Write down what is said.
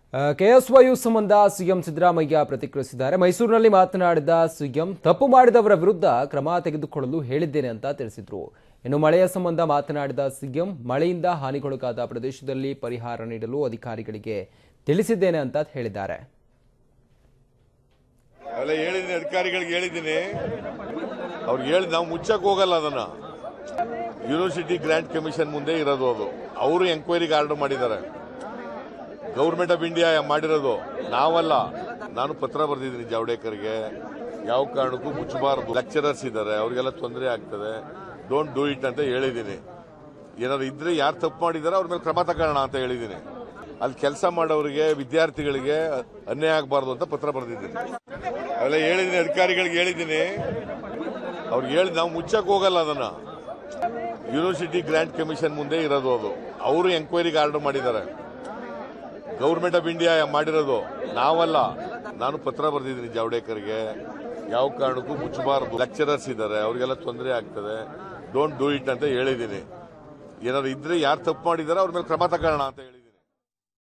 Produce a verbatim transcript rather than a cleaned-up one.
ಕೆಎಸ್ವೈಯು ಸಂಬಂಧ ಸಿಎಂ ಸಿದ್ದರಾಮಯ್ಯ ಪ್ರತಿಕ್ರಿಯಿಸಿದ್ದಾರೆ. ಮೈಸೂರಿನಲ್ಲಿ ಮಾತನಾಡಿದ ಸಿಎಂ ತಪ್ಪು ಮಾಡಿದವರ ವಿರುದ್ಧ ಕ್ರಮ ತೆಗೆದುಕೊಳ್ಳಲು ಹೇಳಿದ್ದೇನೆ ಅಂತ ತಿಳಿಸಿದರು. ಇನ್ನು ಮಳೆಯ ಸಂಬಂಧ ಮಾತನಾಡಿದ ಸಿಎಂ ಮಳೆಯಿಂದ ಹಾನಿಗೊಳಗಾದ ಪ್ರದೇಶದಲ್ಲಿ ಪರಿಹಾರ ನೀಡಲು ಅಧಿಕಾರಿಗಳಿಗೆ ತಿಳಿಸಿದ್ದೇನೆ ಅಂತ ಹೇಳಿದ್ದಾರೆ. ಅಧಿಕಾರಿಗಳಿಗೆ ಹೇಳಿದ್ದೀನಿ, ಅವ್ರಿಗೆ ಹೇಳಿ ನಾವು ಮುಚ್ಚಕ್ಕೆ ಹೋಗಲ್ಲ. ಅದನ್ನ ಯೂನಿವರ್ಸಿಟಿ ಗ್ರಾಂಟ್ ಕಮಿಷನ್ ಮುಂದೆ ಇರೋದು, ಅದು ಅವರು ಎಂಕ್ವೈರಿಗೆ ಆರ್ಡರ್ ಮಾಡಿದ್ದಾರೆ. ಗೌರ್ಮೆಂಟ್ ಆಫ್ ಇಂಡಿಯಾ ಮಾಡಿರೋದು ನಾವಲ್ಲ. ನಾನು ಪತ್ರ ಬರೆದಿದ್ದೀನಿ ಜಾವಡೇಕರ್ಗೆ, ಯಾವ ಕಾರಣಕ್ಕೂ ಮುಚ್ಚಬಾರದು. ಲೆಕ್ಚರರ್ಸ್ ಇದ್ದಾರೆ, ಅವರಿಗೆಲ್ಲ ತೊಂದರೆ ಆಗ್ತದೆ, ಡೋಂಟ್ ಡೂ ಇಟ್ ಅಂತ ಹೇಳಿದ್ದೀನಿ. ಏನಾದ್ರು ಇದ್ರೆ ಯಾರು ತಪ್ಪು ಮಾಡಿದಾರೆ ಅವ್ರ ಮೇಲೆ ಕ್ರಮ ತಗೋಣ ಅಂತ ಹೇಳಿದ್ದೀನಿ. ಅಲ್ಲಿ ಕೆಲಸ ಮಾಡೋರಿಗೆ, ವಿದ್ಯಾರ್ಥಿಗಳಿಗೆ ಅನ್ಯಾಯ ಆಗಬಾರ್ದು ಅಂತ ಪತ್ರ ಬರೆದಿದ್ದೀನಿ. ಅವೆಲ್ಲ ಹೇಳಿದ್ದೀನಿ, ಅಧಿಕಾರಿಗಳಿಗೆ ಹೇಳಿದ್ದೀನಿ, ಅವ್ರಿಗೆ ಹೇಳಿ ನಾವು ಮುಚ್ಚಕ್ಕೆ ಹೋಗಲ್ಲ. ಅದನ್ನ ಯೂನಿವರ್ಸಿಟಿ ಗ್ರಾಂಟ್ ಕಮಿಷನ್ ಮುಂದೆ ಇರೋದು, ಅದು ಅವರು ಎಂಕ್ವೈರಿಗೆ ಆರ್ಡರ್ ಮಾಡಿದ್ದಾರೆ. ಗೌರ್ಮೆಂಟ್ ಆಫ್ ಇಂಡಿಯಾ ಮಾಡಿರೋದು ನಾವಲ್ಲ. ನಾನು ಪತ್ರ ಬರೆದಿದ್ದೀನಿ ಜಾವಡೇಕರ್ಗೆ, ಯಾವ ಕಾರಣಕ್ಕೂ ಮುಚ್ಚಬಾರದು. ಲೆಕ್ಚರರ್ಸ್ ಇದ್ದಾರೆ, ಅವರಿಗೆಲ್ಲ ತೊಂದರೆ ಆಗ್ತದೆ, ಡೋಂಟ್ ಡೂ ಇಟ್ ಅಂತ ಹೇಳಿದ್ದೀನಿ. ಏನಾದ್ರು ಇದ್ರೆ ಯಾರು ತಪ್ಪು ಮಾಡಿದಾರೆ ಅವ್ರ ಮೇಲೆ ಕ್ರಮ ತಗೋಣ ಅಂತ ಹೇಳಿ